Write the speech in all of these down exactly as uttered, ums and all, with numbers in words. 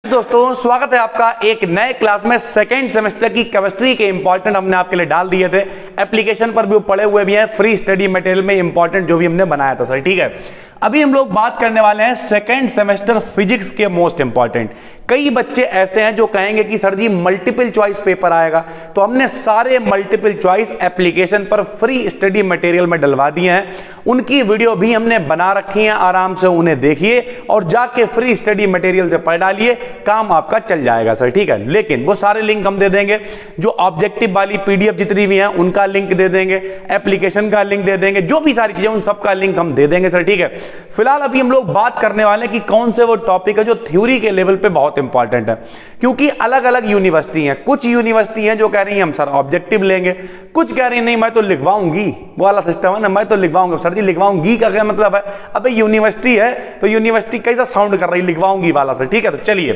दोस्तों स्वागत है आपका एक नए क्लास में। सेकेंड सेमेस्टर की केमिस्ट्री के इंपॉर्टेंट हमने आपके लिए डाल दिए थे, एप्लीकेशन पर भी पड़े हुए भी हैं, फ्री स्टडी मटेरियल में इंपॉर्टेंट जो भी हमने बनाया था सर। ठीक है, अभी हम लोग बात करने वाले हैं सेकेंड सेमेस्टर फिजिक्स के मोस्ट इंपॉर्टेंट। कई बच्चे ऐसे हैं जो कहेंगे कि sir ji multiple choice paper आएगा, तो हमने सारे मल्टीपल चॉइस एप्लीकेशन पर फ्री स्टडी मटेरियल में डलवा दिए हैं। उनकी वीडियो भी हमने बना रखी है, आराम से उन्हें देखिए और जाके फ्री स्टडी मटेरियल से पढ़ डालिए, काम आपका चल जाएगा सर। ठीक है, लेकिन वो सारे लिंक हम दे देंगे, जो ऑब्जेक्टिव वाली पीडीएफ जितनी भी हैं उनका लिंक दे देंगे, एप्लीकेशन का लिंक दे देंगे, जो भी सारी चीजें उन सबका लिंक हम दे देंगे सर। ठीक है, फिलहाल अभी हम लोग बात करने वाले कि कौन से वो टॉपिक है जो थ्योरी के लेवल पे बहुत इंपॉर्टेंट है, क्योंकि अलग अलग यूनिवर्सिटी हैं। कुछ यूनिवर्सिटी हैं जो कह रही हैं हम सर ऑब्जेक्टिव लेंगे, कुछ कह रही हैं नहीं मैं तो लिखवाऊंगी, वो वाला सिस्टम है ना, मैं तो लिखवाऊंगा। सर जी लिखवाऊंगी का क्या मतलब है? अबे यूनिवर्सिटी है तो यूनिवर्सिटी कैसा साउंड कर रही है लिखवाऊंगी वाला सर। ठीक है, तो चलिए,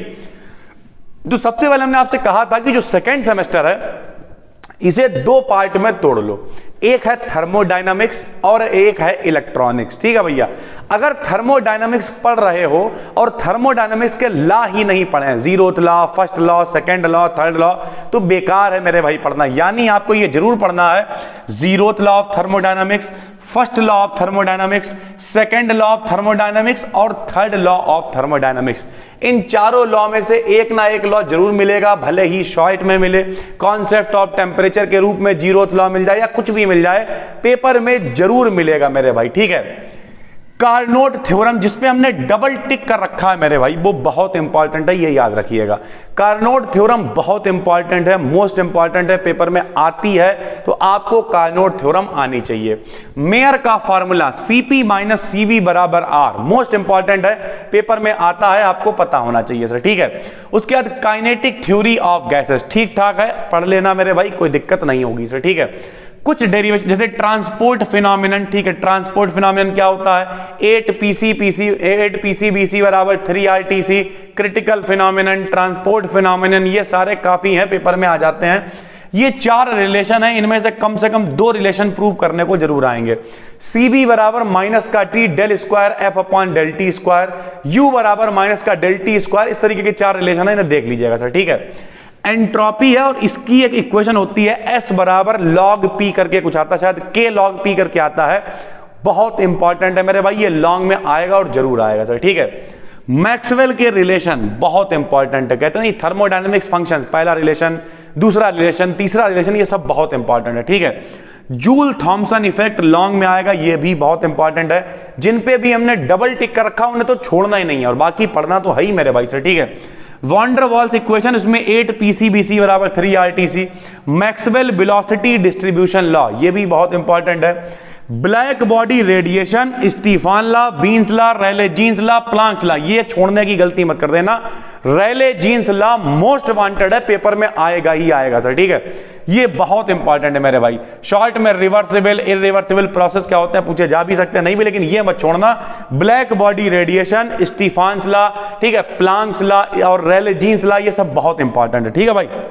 तो सबसे पहले हमने आपसे कहा था कि जो सेकेंड सेमेस्टर है इसे दो पार्ट में तोड़ लो, एक है थर्मोडायनामिक्स और एक है इलेक्ट्रॉनिक्स। ठीक है भैया, अगर थर्मोडायनामिक्स पढ़ रहे हो और थर्मोडायनामिक्स के लॉ ही नहीं पढ़े, zeroth law, first law, second law, third law, तो बेकार है मेरे भाई पढ़ना। यानी आपको ये जरूर पढ़ना है zeroth law of thermodynamics, first law of thermodynamics, second law of thermodynamics और थर्ड लॉ ऑफ थर्मोडायनामिक्स। इन चारों लॉ में से एक ना एक लॉ जरूर मिलेगा, भले ही शॉर्ट में मिले, कॉन्सेप्ट ऑफ टेम्परेचर के रूप में जीरोथ लॉ मिल जाए या कुछ भी मिल जाए, पेपर में जरूर मिलेगा मेरे भाई। ठीक है, कार्नोट थ्योरम जिसपे हमने डबल टिक कर रखा है मेरे भाई, वो बहुत इंपॉर्टेंट है, ये याद रखिएगा। कार्नोट थ्योरम बहुत इंपॉर्टेंट है, मोस्ट इंपॉर्टेंट है, पेपर में आती है तो आपको कार्नोट थ्योरम आनी चाहिए। मेयर का फार्मूला सीपी माइनस सीवी बराबर आर, मोस्ट इंपॉर्टेंट है, पेपर में आता है, आपको पता होना चाहिए सर। ठीक है, उसके बाद काइनेटिक थ्योरी ऑफ गैसेस, ठीक ठाक है, पढ़ लेना मेरे भाई, कोई दिक्कत नहीं होगी सर। ठीक है, कुछ डेरिवेशन जैसे ट्रांसपोर्ट फिनोमिनन। ठीक है, ट्रांसपोर्ट फिनोमिनन क्या होता है? Eight PC PC eight PC BC बराबर three RTC, critical phenomenon, transport phenomenon, ये सारे काफी हैं, पेपर में आ जाते हैं। ये चार रिलेशन है, इनमें से कम से कम दो रिलेशन प्रूव करने को जरूर आएंगे। सीबी बराबर माइनस का T del square F upon del T square, U बराबर माइनस का डेल टी स्क्वायर, इस तरीके के चार रिलेशन है, इन्हें देख लीजिएगा सर। ठीक है, एंट्रोपी है और इसकी एक इक्वेशन होती है एस बराबर लॉग पी करके कुछ आता है, शायद के लॉग पी करके आता है, बहुत इंपॉर्टेंट है मेरे भाई, ये लॉन्ग में आएगा और जरूर आएगा सर। ठीक है, मैक्सवेल के रिलेशन बहुत इंपॉर्टेंट है, कहते हैं थर्मोडायनेमिक्स फंक्शंस, पहला रिलेशन, दूसरा रिलेशन, तीसरा रिलेशन, ये सब बहुत इंपॉर्टेंट है। ठीक है, जूल थॉमसन इफेक्ट लॉन्ग में आएगा, ये भी बहुत इंपॉर्टेंट है। जिन पे भी हमने डबल टिक कर रखा उन्हें तो छोड़ना ही नहीं है और बाकी पढ़ना तो है ही मेरे भाई सर। ठीक है, वॉन डर वाल्स इक्वेशन, इसमें एट पीसी बीसी बराबर three RTC, Maxwell velocity distribution law, ये भी बहुत इंपॉर्टेंट है। Black body radiation, Stefan law, Wien's law, Rayleigh Jeans law, Planck's law, ये छोड़ने की गलती मत कर देना। Rayleigh Jeans law most wanted है, पेपर में आएगा ही आएगा सर। ठीक है, ये बहुत इंपॉर्टेंट है मेरे भाई। शॉर्ट में रिवर्सिबल इरिवर्सिबल प्रोसेस क्या होते हैं पूछे जा भी सकते हैं, नहीं भी, लेकिन ये मत छोड़ना। Black body radiation, Stefan law, ठीक है, प्लांक्स लॉ और रेले जीन्स लॉ, ये सब बहुत इंपॉर्टेंट है। ठीक है भाई,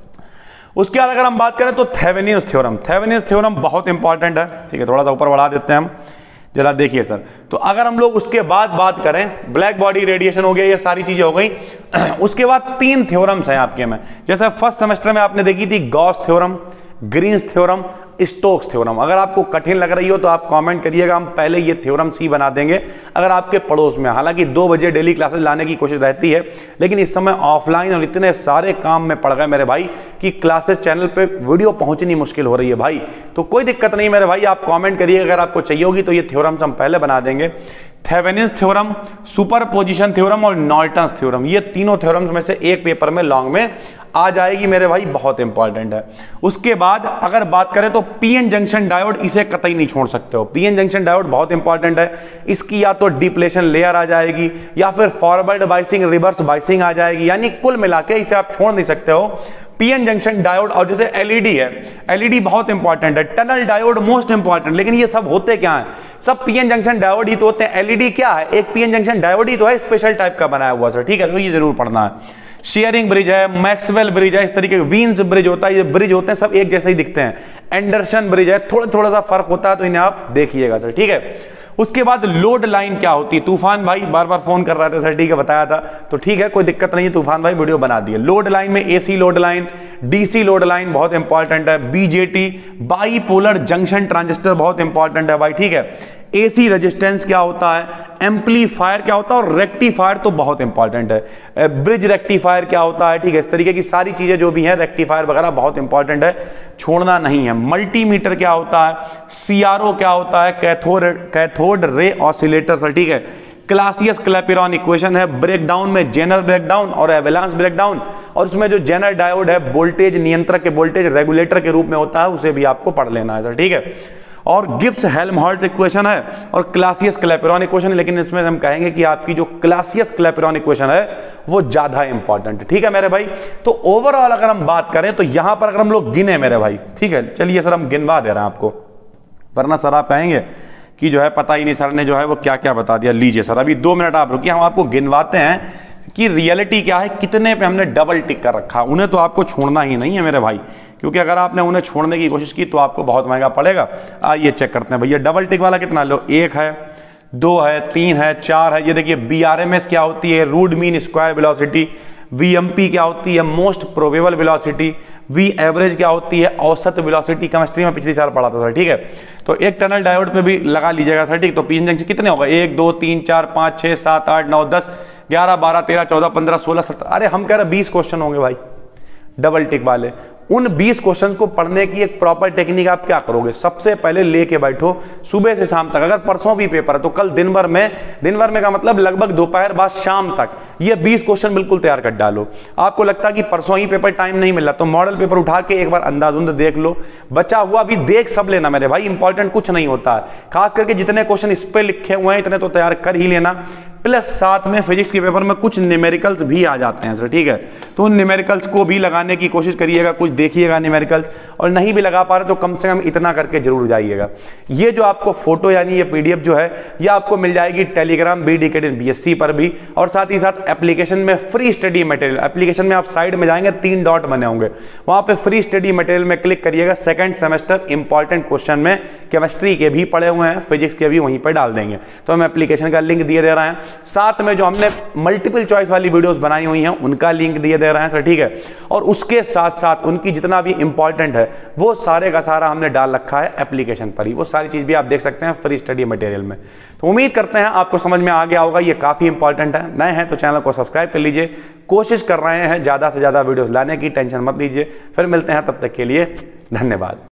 उसके बाद अगर हम बात करें तो थेवेनिन्स थ्योरम, थेवेनिन्स थ्योरम बहुत इंपॉर्टेंट है। ठीक है, थोड़ा सा ऊपर बढ़ा देते हैं हम, जरा देखिए सर। तो अगर हम लोग उसके बाद बात करें, ब्लैक बॉडी रेडिएशन हो गया, ये सारी चीजें हो गई। उसके बाद तीन थ्योरम्स हैं आपके में, जैसे फर्स्ट सेमेस्टर में आपने देखी थी Gauss theorem, Green's theorem, Stokes theorem. अगर आपको कठिन लग रही हो तो आप कमेंट करिएगा, हम पहले ये थ्योरम्स ही बना देंगे अगर आपके पड़ोस में। हालांकि दो बजे डेली क्लासेस लाने की कोशिश रहती है, लेकिन इस समय ऑफलाइन और इतने सारे काम में पड़ गए मेरे भाई कि क्लासेस चैनल पे वीडियो पहुंचनी मुश्किल हो रही है भाई। तो कोई दिक्कत नहीं मेरे भाई, आप कमेंट करिएगा, अगर आपको चाहिए होगी तो ये थ्योरम्स हम पहले बना देंगे। थेवेनिन्स थ्योरम, सुपरपोजिशन थ्योरम और नॉर्टन्स थ्योरम, ये तीनों थ्योरम्स में से एक पेपर में लॉन्ग में आ जाएगी मेरे भाई, बहुत इंपॉर्टेंट है। उसके बाद अगर बात करें तो पीएन जंक्शन डायोड, इसे कतई नहीं छोड़ सकते हो। पीएन जंक्शन डायोड बहुत इंपॉर्टेंट है, इसकी या तो डिप्लेशन लेयर आ जाएगी या फिर फॉरवर्ड बाइसिंग, रिवर्स बाइसिंग आ जाएगी, यानी कुल मिला के इसे आप छोड़ नहीं सकते हो। पीएन जंक्शन डायोड, और जैसे एलईडी है, एलईडी बहुत इंपॉर्टेंट है, टनल डायोड मोस्ट इंपॉर्टेंट, लेकिन ये सब होते क्या हैं? सब पीएन जंक्शन डायोड ही तो होते हैं। एलईडी क्या है? एक पीएन जंक्शन डायोड ही तो है, स्पेशल टाइप का बनाया हुआ सर। ठीक है, तो ये जरूर पढ़ना है। शेयरिंग ब्रिज है, मैक्सवेल ब्रिज है, इस तरीके के वीन्स ब्रिज होता है, ये ब्रिज होते हैं, सब एक जैसे ही दिखते हैं। एंडरसन ब्रिज है, थोड़ा थोड़ा सा फर्क होता है, तो इन्हें आप देखिएगा सर। ठीक है, उसके बाद लोड लाइन क्या होती है, तूफान भाई बार बार फोन कर रहे थे सर, ठीक है बताया था, तो ठीक है कोई दिक्कत नहीं है, तूफान भाई वीडियो बना दिए। लोड लाइन में AC load line, DC load line बहुत इंपॉर्टेंट है, बीजेटी बाईपोलर जंक्शन ट्रांजिस्टर बहुत इंपॉर्टेंट है भाई, ठीक है। एसी रेजिस्टेंस क्या होता है, एम्पलीफायर क्या होता है, और रेक्टिफायर तो बहुत इंपॉर्टेंट है, ब्रिज रेक्टिफायर क्या होता है, ठीक है। इस तरीके की सारी चीजें जो भी हैं, रेक्टिफायर वगैरह बहुत इंपॉर्टेंट है, छोड़ना नहीं है। मल्टीमीटर क्या होता है, सीआरओ क्या होता है, cathode cathode ray oscillator sir, ठीक है। क्लासियस क्लैपिरॉन इक्वेशन है, ब्रेकडाउन में जेनर ब्रेकडाउन और एवेलांस ब्रेकडाउन, और उसमें जो जेनर डायोड है वोल्टेज नियंत्रक के वोल्टेज रेगुलेटर के रूप में होता है, उसे भी आपको पढ़ लेना है सर, ठीक है। और गिब्स हेल्महोल्ट्ज इक्वेशन है और क्लासियस क्लैपिरॉन इक्वेशन, लेकिन इसमें हम कहेंगे कि आपकी जो क्लासियस क्लैपिरॉन इक्वेशन है वो ज्यादा इंपॉर्टेंट है, ठीक है मेरे भाई। तो ओवरऑल अगर हम बात करें तो यहां पर अगर हम लोग गिने मेरे भाई, ठीक है, चलिए सर हम गिनवा दे रहे हैं आपको, वरना सर आप कहेंगे कि जो है पता ही नहीं सर ने जो है वो क्या क्या बता दिया। लीजिए सर अभी दो मिनट आप रुकिए, हम आपको गिनवाते हैं कि रियलिटी क्या है, कितने पे हमने डबल टिक कर रखा, उन्हें तो आपको छोड़ना ही नहीं है मेरे भाई, क्योंकि अगर आपने उन्हें छोड़ने की कोशिश की तो आपको बहुत महंगा पड़ेगा। आइए चेक करते हैं भैया, डबल टिक वाला कितना लो, एक है, दो है, तीन है, चार है। ये देखिए बीआरएमएस क्या होती है, root mean square velocity, VMP क्या होती है, most probable velocity, V average क्या होती है, औसत वेलोसिटी, केमिस्ट्री में पिछली साल पढ़ा था सर, ठीक है। तो एक टनल डायोड पे भी लगा लीजिएगा सर, ठीक। तो पी एन जंक्शन कितने होगा, एक दो तीन चार पाँच छः सात आठ नौ दस ग्यारह बारह तेरह चौदह पंद्रह सोलह सत्रह, अरे हम कह रहे बीस क्वेश्चन होंगे भाई डबल टिक वाले। उन बीस क्वेश्चंस को पढ़ने की एक प्रॉपर टेक्निक आप क्या करोगे, सबसे पहले लेके बैठो सुबह से शाम तक। अगर परसों भी पेपर है तो कल दिन भर में, दिन भर में का मतलब लगभग दोपहर बाद शाम तक ये बीस क्वेश्चन बिल्कुल तैयार कर डालो। आपको लगता है कि परसों ही पेपर टाइम नहीं मिला तो मॉडल पेपर उठा के एक बार अंधाधुंध देख लो, बचा हुआ भी देख सब लेना मेरे भाई, इंपॉर्टेंट कुछ नहीं होता है। खास करके जितने क्वेश्चन इस पे लिखे हुए हैं इतने तो तैयार कर ही लेना, प्लस साथ में फिजिक्स के पेपर में कुछ न्यूमेरिकल्स भी आ जाते हैं सर, ठीक है। तो उन न्यूमेरिकल्स को भी लगाने की कोशिश करिएगा, कुछ देखिएगा न्यूमेरिकल्स, और नहीं भी लगा पा रहे तो कम से कम इतना करके जरूर जाइएगा। ये जो आपको फोटो यानी ये पीडीएफ जो है ये आपको मिल जाएगी Telegram B D K D BSc पर भी, और साथ ही साथ एप्लीकेशन में फ्री स्टडी मटेरियल, एप्लीकेशन में आप साइड में जाएंगे तीन डॉट बने होंगे, वहां पे फ्री स्टडी मटेरियल में क्लिक करिएगा। सेकंड सेमेस्टर इंपॉर्टेंट क्वेश्चन में केमिस्ट्री के भी पड़े हुए हैं, फिजिक्स के भी वहीं पर डाल देंगे। तो हम एप्लीकेशन का लिंक दिए दे रहे हैं, साथ में जो हमने मल्टीपल चॉइस वाली वीडियोस बनाई हुई हैं उनका लिंक दिए दे रहे हैं सर, ठीक है। और उसके साथ साथ उनकी जितना भी इंपॉर्टेंट है वो सारे का सारा हमने डाल रखा है एप्लीकेशन पर ही, वो सारी चीज भी आप देख सकते हैं फ्री स्टडी मटेरियल में। तो उम्मीद करते हैं आपको समझ में आ गया होगा, ये काफी इंपॉर्टेंट है। नए हैं तो चैनल को सब्सक्राइब कर लीजिए, कोशिश कर रहे हैं ज्यादा से ज्यादा वीडियोस लाने की, टेंशन मत लीजिए। फिर मिलते हैं, तब तक के लिए धन्यवाद।